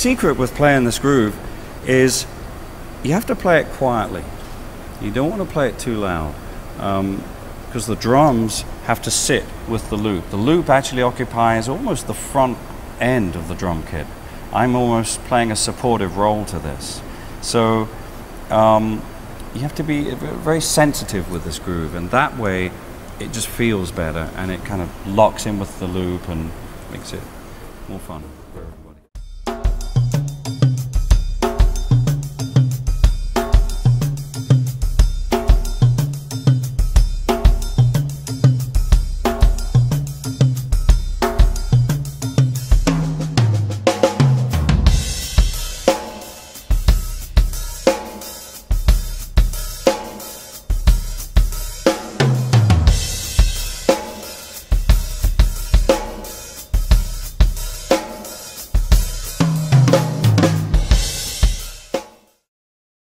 secret with playing this groove is you have to play it quietly. You don't want to play it too loud, because the drums have to sit with the loop. The loop actually occupies almost the front end of the drum kit. I'm almost playing a supportive role to this. So you have to be very sensitive with this groove, and that way it just feels better and it kind of locks in with the loop and makes it more fun.